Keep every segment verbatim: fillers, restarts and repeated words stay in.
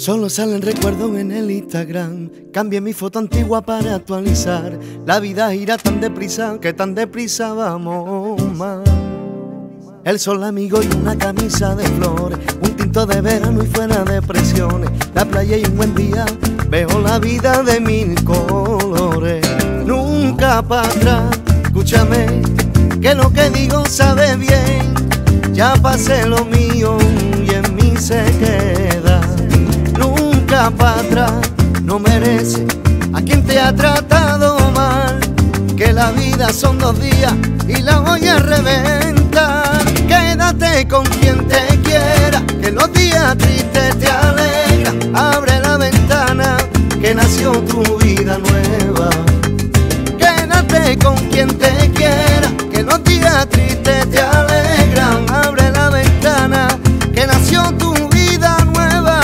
Solo salen recuerdos en el Instagram. Cambié mi foto antigua para actualizar. La vida irá tan deprisa que tan deprisa vamos más. El sol amigo y una camisa de flores, un tinto de verano y fuera de presiones. La playa y un buen día, veo la vida de mil colores. Nunca para atrás, escúchame, que lo que digo sabe bien. Ya pasé lo mío y en mí se queda. Nunca para atrás, no merece a quien te ha tratado mal. Que la vida son dos días y la voy a reventar. Quédate con quien te quiera, que los días tristes te alegran. Abre la ventana, que nació tu vida nueva. Quédate con quien te quiera, que los días tristes te alegran. Abre la ventana, que nació tu vida nueva.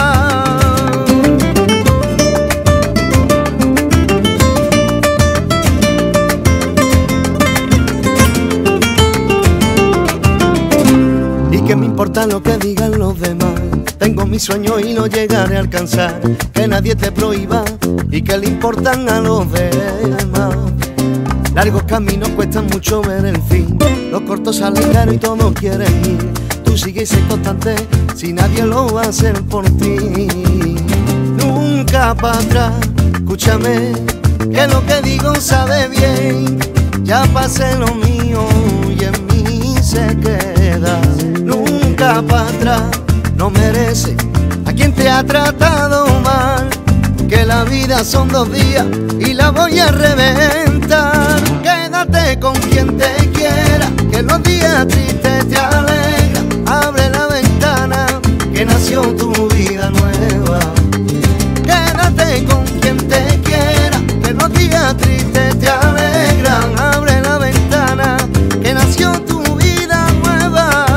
¿Y qué me importa lo que digan los demás? Tengo mi sueño y lo llegaré a alcanzar. Que nadie te prohíba y que le importan a los demás. Largos caminos cuestan mucho ver el fin. Los cortos salen caros y todos quieren ir. Tú sigues y sé constante si nadie lo va a hacer por ti. Nunca para atrás, escúchame, que lo que digo sabe bien. Ya pasé lo mío y en mí se queda. Nunca para atrás, no merece a quien te ha tratado mal. Que la vida son dos días y la voy a reventar. Quédate con quien te quiera, que los días tristes te alegran. Abre la ventana, que nació tu vida nueva. Quédate con quien te quiera, que los días tristes te alegran. Abre la ventana, que nació tu vida nueva.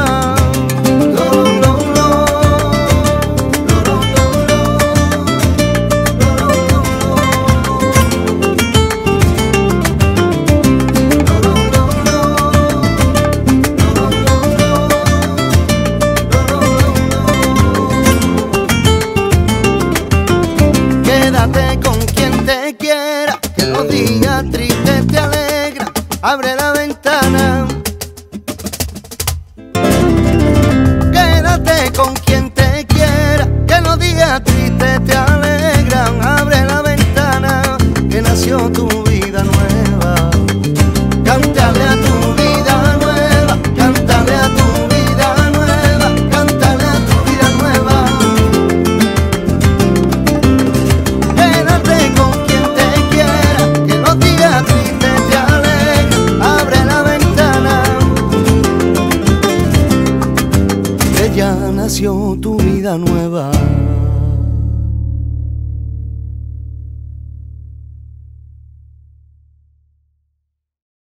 Quédate con quien te quiera, que los días tristes te alegran. Abre la ventana. Quédate con quien te quiera, que los días tristes te alegran. Abre la ventana, que nació tu vida nueva. Cántale a tu vida nueva, cántale a tu vida nueva, cántale a tu vida nueva. Quédate con quien te quiera, que los días tristes te alegran. Abre la ventana, que ya nació tu vida nueva.